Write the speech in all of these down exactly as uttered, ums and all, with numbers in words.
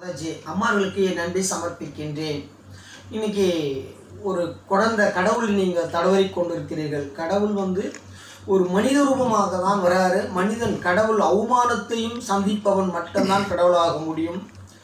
மாதாஜி அம்மார்களுக்கு என் நன்றி சமர்ப்பிக்கின்றேன். இன்னைக்கு ஒரு குழந்தை கடவுள் நீங்கள் தடவரி கொண்டிருக்கிறீர்கள். கடவுள் வந்து ஒரு மனித ரூபமாக தான் வராரு. மனிதன் கடவுள் அவமானத்தையும் சந்திப்பவன் மட்டும்தான் கடவுளாக முடியும்.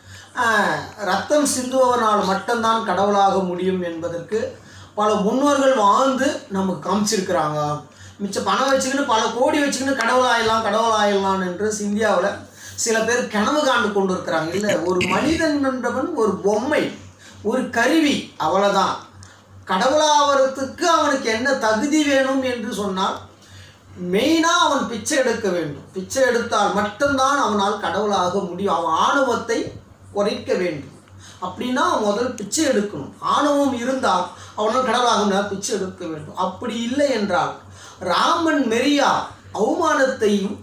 ரத்தம் சிந்துவவனால் மட்டும்தான் கடவுளாக முடியும் என்பதற்கு பல முன்னோர்கள் வாழ்ந்து நமக்கு காமிச்சிருக்கிறாங்க. மிச்சம் பணம் வச்சுக்கின்னு பல கோடி வச்சுக்கின்னு கடவுளாயிடலாம் கடவுளாயிடலாம் என்று இந்தியாவில் சில பேர் கனவு காண்டு கொண்டு இருக்கிறாங்க. இல்லை, ஒரு மனிதன் என்றவன் ஒரு பொம்மை, ஒரு கருவி, அவ்வளோதான். கடவுளாகிறதுக்கு அவனுக்கு என்ன தகுதி வேணும் என்று சொன்னால் மெயினாக அவன் பிச்சை எடுக்க வேண்டும். பிச்சை எடுத்தால் மட்டும்தான் அவனால் கடவுளாக முடியும். அவன் ஆணவத்தை குறைக்க வேண்டும். அப்படின்னா முதல் பிச்சை எடுக்கணும். ஆணவம் இருந்தால் அவனால் கடவுளாக பிச்சை எடுக்க வேண்டும். அப்படி இல்லை என்றால் ராமன் மெரியா அவமானத்தையும்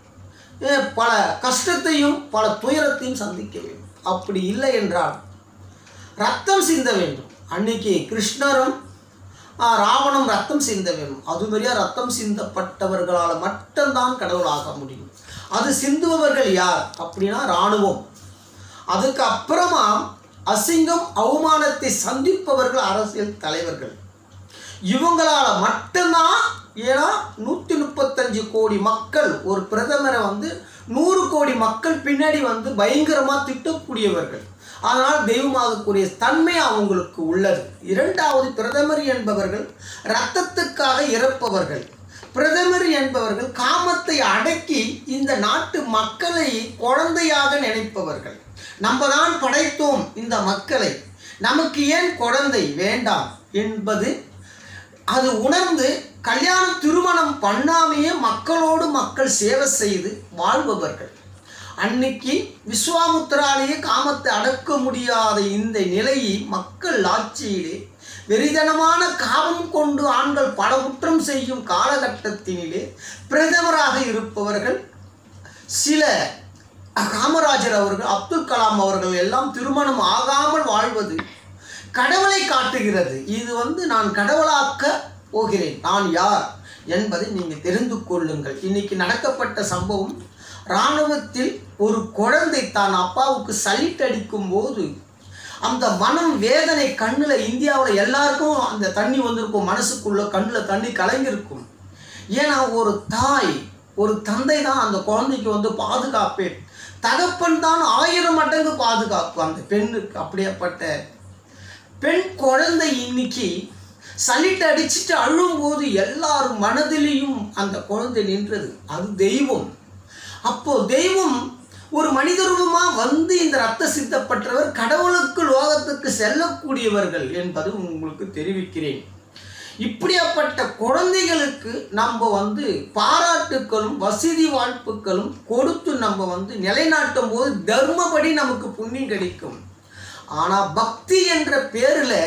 பல கஷ்டத்தையும் பல துயரத்தையும் சந்திக்க வேண்டும். அப்படி இல்லை என்றால் ரத்தம் சிந்த வேண்டும். அன்னைக்கு கிருஷ்ணரும் ராவணம் ரத்தம் சிந்த வேண்டும். அது மாதிரியா ரத்தம் சிந்தப்பட்டவர்களால் மட்டும்தான் கடவுளாக முடியும். அது சிந்துபவர்கள் யார் அப்படின்னா இராணுவம். அதுக்கு அப்புறமா அசிங்கம் அவமானத்தை சந்திப்பவர்கள் அரசியல் தலைவர்கள். இவங்களால் மட்டும்தான். ஏன்னா நூற்றி முப்பத்தஞ்சு கோடி மக்கள் ஒரு பிரதமரை வந்து நூறு கோடி மக்கள் பின்னாடி வந்து பயங்கரமாக திட்டக்கூடியவர்கள். அதனால் தெய்வமாகக்கூடிய தன்மை அவங்களுக்கு உள்ளது. இரண்டாவது, பிரதமர் என்பவர்கள் இரத்தத்துக்காக இறப்பவர்கள். பிரதமர் என்பவர்கள் காமத்தை அடக்கி இந்த நாட்டு மக்களை குழந்தையாக நினைப்பவர்கள். நம்ம தான் படைத்தோம் இந்த மக்களை, நமக்கு ஏன் குழந்தை வேண்டாம் என்பது அது உணர்ந்து கல்யாணம் திருமணம் பண்ணாமையே மக்களோடு மக்கள் சேவை செய்து வாழ்பவர்கள். அன்னைக்கு விஸ்வாமுத்திராலேயே காமத்தை அடக்க முடியாத இந்த நிலையை மக்கள் ஆட்சியிலே வெறிதனமான காமம் கொண்டு ஆண்கள் பல குற்றம் செய்யும் காலகட்டத்தினிலே பிரதமராக இருப்பவர்கள் சில காமராஜர் அவர்கள், அப்துல் கலாம் அவர்கள் எல்லாம் திருமணம் ஆகாமல் வாழ்வது கடவுளை காட்டுகிறது. இது வந்து நான் கடவுளாக்க போகிறேன், நான் யார் என்பதை நீங்கள் தெரிந்து கொள்ளுங்கள். இன்னைக்கு நடக்கப்பட்ட சம்பவம், இராணுவத்தில் ஒரு குழந்தை தான் அப்பாவுக்கு சலிட் அடிக்கும் போது அந்த மனம் வேதனை கண்ணில், இந்தியாவில் எல்லாருக்கும் அந்த தண்ணி வந்திருக்கும், மனசுக்குள்ள கண்ணில் தண்ணி கலங்கிருக்கும். ஏன்னா ஒரு தாய் ஒரு தந்தை தான் அந்த குழந்தைக்கு வந்து பாதுகாப்பேன், தகப்பன் தான் ஆயிரம் மடங்கு பாதுகாப்பு அந்த பெண்ணுக்கு. அப்படியேப்பட்ட பெண் குழந்தை இன்னைக்கு சலிட்டு அடிச்சுட்டு அழும்போது எல்லாரும் மனதிலையும் அந்த குழந்தை நின்றது. அது தெய்வம். அப்போ தெய்வம் ஒரு மனித ரூபமாக வந்து இந்த ரத்த சித்தப்பட்டவர் கடவுளுக்கு லோகத்துக்கு செல்லக்கூடியவர்கள் என்பது உங்களுக்கு தெரிவிக்கிறேன். இப்படியாப்பட்ட குழந்தைகளுக்கு நம்ம வந்து பாராட்டுக்களும் வசதி வாய்ப்புகளும் கொடுத்து நம்ம வந்து நிலைநாட்டும் போது தர்மப்படி நமக்கு புண்ணியம் கிடைக்கும். ஆனால் பக்தி என்ற பேரில்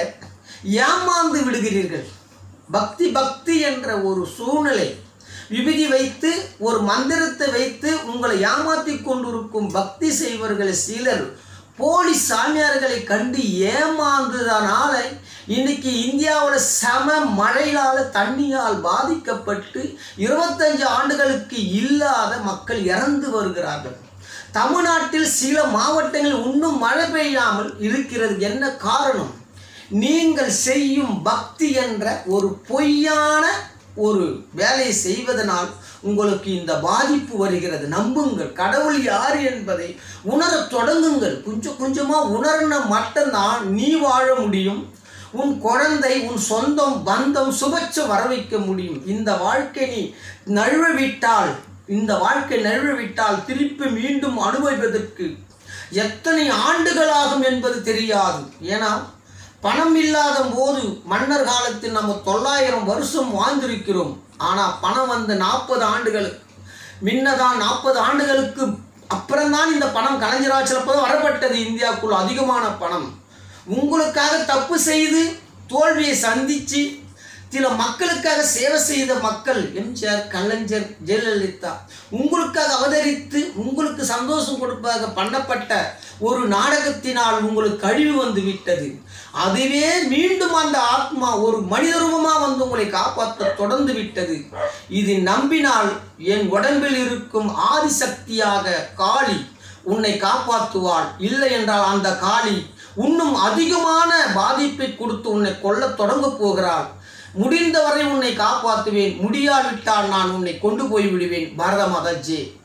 ஏமாந்து விடுகிறீர்கள். பக்தி பக்தி என்ற ஒரு சூழ்நிலை, விபதி வைத்து ஒரு மந்திரத்தை வைத்து உங்களை ஏமாற்றி கொண்டிருக்கும் பக்தி செய்வர்கள் சிலர் போலி சாமியார்களை கண்டு ஏமாந்ததனால இன்னைக்கு இந்தியாவில் சம மழையால் தண்ணியால் பாதிக்கப்பட்டு இருபத்தஞ்சு ஆண்டுகளுக்கு இல்லாத மக்கள் இறந்து வருகிறார்கள். தமிழ்நாட்டில் சில மாவட்டங்களில் இன்னும் மழை பெய்யாமல் இருக்கிறது. என்ன காரணம்? நீங்கள் செய்யும் பக்தி என்ற ஒரு பொய்யான ஒரு வேலையை செய்வதனால் உங்களுக்கு இந்த பாதிப்பு வருகிறது. நம்புங்கள், கடவுள் யார் என்பதை உணரத் தொடங்குங்கள். கொஞ்சம் கொஞ்சமாக உணர்ன மட்டும்தான் நீ வாழ முடியும். உன் குழந்தை, உன் சொந்தம் பந்தம் சுபட்சம் வர வைக்க முடியும். இந்த வாழ்க்கை நீ நழுவவிட்டால் இந்த வாழ்க்கை நழுவவிட்டால் திருப்பி மீண்டும் அனுபவிப்பதற்கு எத்தனை ஆண்டுகளாகும் என்பது தெரியாது. ஏன்னா பணம் இல்லாத போது மன்னர் காலத்தில் நம்ம தொள்ளாயிரம் வருஷம் வாழ்ந்திருக்கிறோம். ஆனால் பணம் வந்து நாற்பது ஆண்டுகளுக்கு முன்னதான், நாற்பது ஆண்டுகளுக்கு அப்புறம்தான் இந்த பணம் கலைஞராட்சியப்போ வரப்பட்டது. இந்தியாவுக்குள் அதிகமான பணம் உங்களுக்காக தப்பு செய்து தோல்வியை சந்தித்து சில மக்களுக்காக சேவை செய்த மக்கள் எம்ஜிஆர், கலைஞர், ஜெயலலிதா உங்களுக்காக அவதரித்து உங்களுக்கு சந்தோஷம் கொடுப்பதாக பண்ணப்பட்ட ஒரு நாடகத்தினால் உங்களுக்கு அழிவு வந்து விட்டது. அதுவே மீண்டும் அந்த ஆத்மா ஒரு மனித ரூபமாக வந்து உங்களை காப்பாற்ற தொடர்ந்து விட்டது. இது நம்பினால் என் உடம்பில் இருக்கும் ஆதிசக்தியாக காளி உன்னை காப்பாற்றுவாள். இல்லை என்றால் அந்த காளி இன்னும் அதிகமான பாதிப்பை கொடுத்து உன்னை கொல்லத் தொடங்க போகிறாள். முடிந்தவரை உன்னை காப்பாற்றுவேன், முடியாவிட்டால் நான் உன்னை கொண்டு போய் விடுவேன். பாரத மாதா ஜெய்.